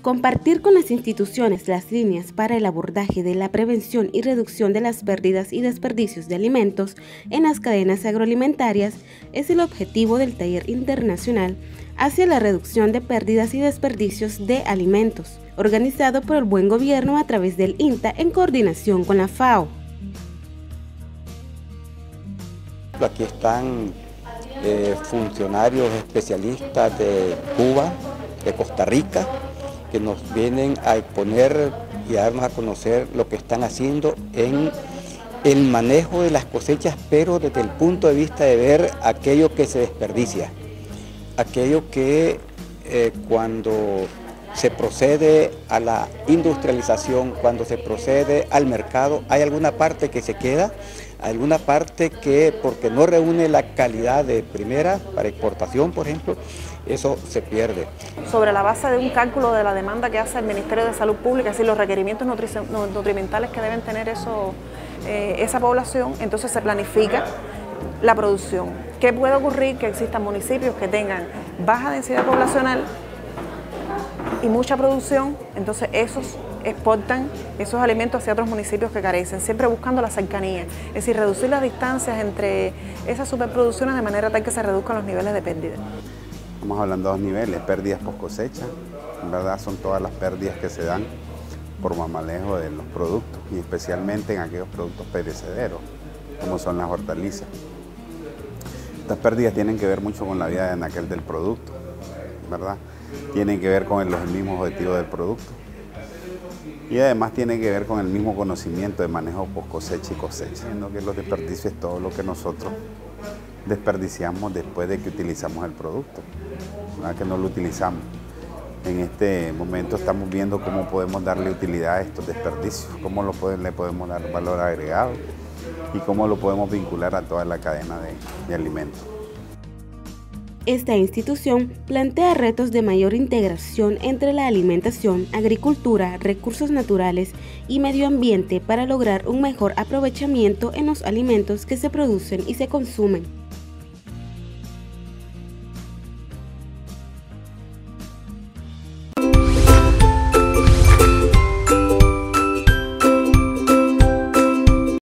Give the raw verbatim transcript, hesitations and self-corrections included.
Compartir con las instituciones las líneas para el abordaje de la prevención y reducción de las pérdidas y desperdicios de alimentos en las cadenas agroalimentarias es el objetivo del Taller Internacional hacia la reducción de pérdidas y desperdicios de alimentos, organizado por el Buen Gobierno a través del INTA en coordinación con la FAO. Aquí están eh, funcionarios especialistas de Cuba, de Costa Rica, que nos vienen a exponer y a darnos a conocer lo que están haciendo en el manejo de las cosechas, pero desde el punto de vista de ver aquello que se desperdicia, aquello que eh, cuando se procede a la industrialización, cuando se procede al mercado, hay alguna parte que se queda, alguna parte que porque no reúne la calidad de primera para exportación, por ejemplo, eso se pierde. Sobre la base de un cálculo de la demanda que hace el Ministerio de Salud Pública, es decir, los requerimientos nutri nutrimentales que deben tener eso, eh, esa población, entonces se planifica la producción. ¿Qué puede ocurrir? Que existan municipios que tengan baja densidad poblacional y mucha producción, entonces esos exportan esos alimentos hacia otros municipios que carecen, siempre buscando la cercanía, es decir, reducir las distancias entre esas superproducciones de manera tal que se reduzcan los niveles de pérdida. Estamos hablando de dos niveles, pérdidas post cosecha, en verdad son todas las pérdidas que se dan por mal manejo de los productos y especialmente en aquellos productos perecederos, como son las hortalizas. Estas pérdidas tienen que ver mucho con la vida de anaquel del producto, ¿verdad? Tienen que ver con los mismos objetivos del producto y además tienen que ver con el mismo conocimiento de manejo post cosecha y cosecha, siendo que los desperdicios es todo lo que nosotros desperdiciamos después de que utilizamos el producto, ¿verdad? Que no lo utilizamos. En este momento estamos viendo cómo podemos darle utilidad a estos desperdicios, cómo lo puede, le podemos dar valor agregado y cómo lo podemos vincular a toda la cadena de, de alimentos. Esta institución plantea retos de mayor integración entre la alimentación, agricultura, recursos naturales y medio ambiente para lograr un mejor aprovechamiento en los alimentos que se producen y se consumen.